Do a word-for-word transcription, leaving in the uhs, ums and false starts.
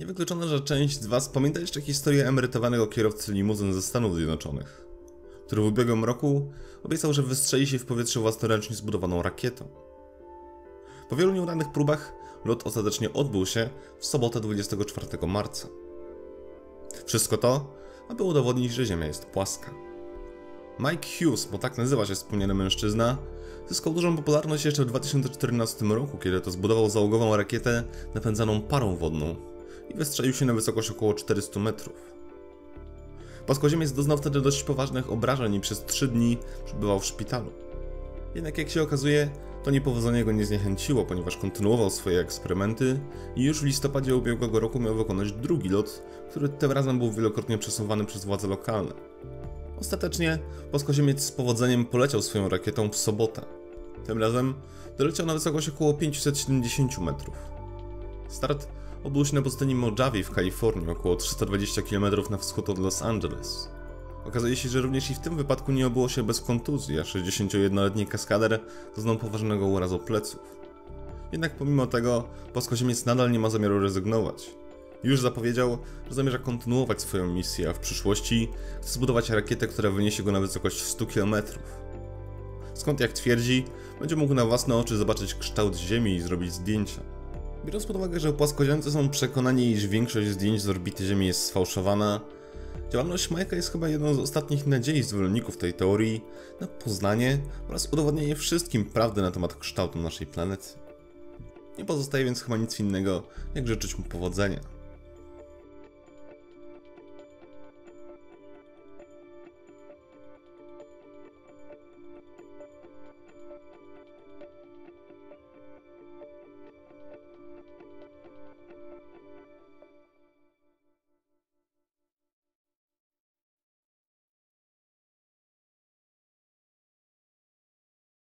Niewykluczone, że część z Was pamięta jeszcze historię emerytowanego kierowcy limuzyn ze Stanów Zjednoczonych, który w ubiegłym roku obiecał, że wystrzeli się w powietrze własnoręcznie zbudowaną rakietą. Po wielu nieudanych próbach lot ostatecznie odbył się w sobotę dwudziestego czwartego marca. Wszystko to, aby udowodnić, że Ziemia jest płaska. Mike Hughes, bo tak nazywa się wspomniany mężczyzna, zyskał dużą popularność jeszcze w dwa tysiące czternastym roku, kiedy to zbudował załogową rakietę napędzaną parą wodną i wystrzelił się na wysokość około czterystu metrów. Płaskoziemiec doznał wtedy dość poważnych obrażeń i przez trzy dni przebywał w szpitalu. Jednak jak się okazuje, to niepowodzenie go nie zniechęciło, ponieważ kontynuował swoje eksperymenty i już w listopadzie ubiegłego roku miał wykonać drugi lot, który tym razem był wielokrotnie przesuwany przez władze lokalne. Ostatecznie płaskoziemiec z powodzeniem poleciał swoją rakietą w sobotę. Tym razem doleciał na wysokość około pięćset siedemdziesiąt metrów. Start odbył się na pustyni Mojave w Kalifornii, około trzysta dwadzieścia kilometrów na wschód od Los Angeles. Okazuje się, że również i w tym wypadku nie obyło się bez kontuzji, a sześćdziesięciojednoletni kaskader doznał poważnego urazu pleców. Jednak pomimo tego płaskoziemiec nadal nie ma zamiaru rezygnować. Już zapowiedział, że zamierza kontynuować swoją misję, a w przyszłości chce zbudować rakietę, która wyniesie go na wysokość stu kilometrów. Skąd, jak twierdzi, będzie mógł na własne oczy zobaczyć kształt Ziemi i zrobić zdjęcia. Biorąc pod uwagę, że płaskoziemcy są przekonani, iż większość zdjęć z orbity Ziemi jest sfałszowana, działalność Mike'a jest chyba jedną z ostatnich nadziei zwolenników tej teorii na poznanie oraz udowodnienie wszystkim prawdy na temat kształtu naszej planety. Nie pozostaje więc chyba nic innego, jak życzyć mu powodzenia.